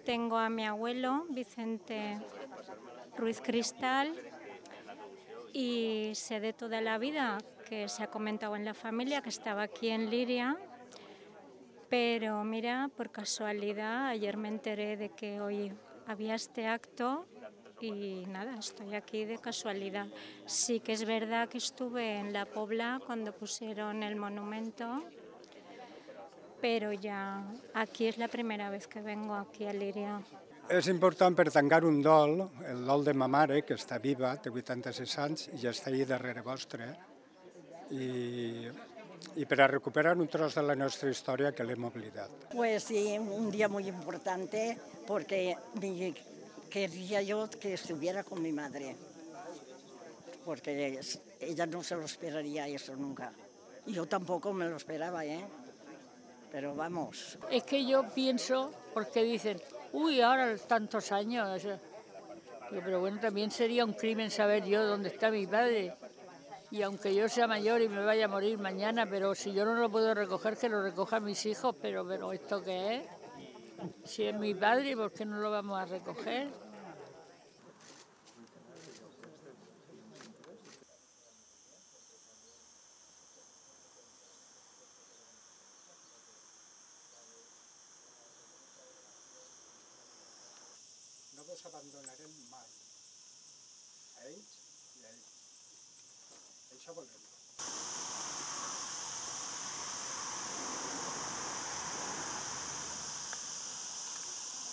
tengo a mi abuelo, Vicente Ruiz Cristal, y sé de toda la vida que se ha comentado en la familia que estaba aquí en Liria, pero mira, por casualidad, ayer me enteré de que hoy había este acto y nada, estoy aquí de casualidad. Sí que es verdad que estuve en La Pobla cuando pusieron el monumento, però ja aquí és la primera vez que vengo aquí a Liria. És important per tancar un dol, el dol de ma mare, que està viva, té 86 anys, i ja està allà darrere vostre, i per a recuperar un tros de la nostra història que l'hem oblidat. Pues sí, un día muy importante porque quería yo que estuviera con mi madre, porque ella no se lo esperaría eso nunca. Yo tampoco me lo esperaba, ¿eh? Pero vamos. Es que yo pienso, porque dicen, uy, ahora tantos años. Pero bueno, también sería un crimen saber yo dónde está mi padre. Y aunque yo sea mayor y me vaya a morir mañana, pero si yo no lo puedo recoger, que lo recojan mis hijos. Pero ¿esto qué es? Si es mi padre, ¿por qué no lo vamos a recoger? No vos abandonarem mai, a ells i a ells. Això volem.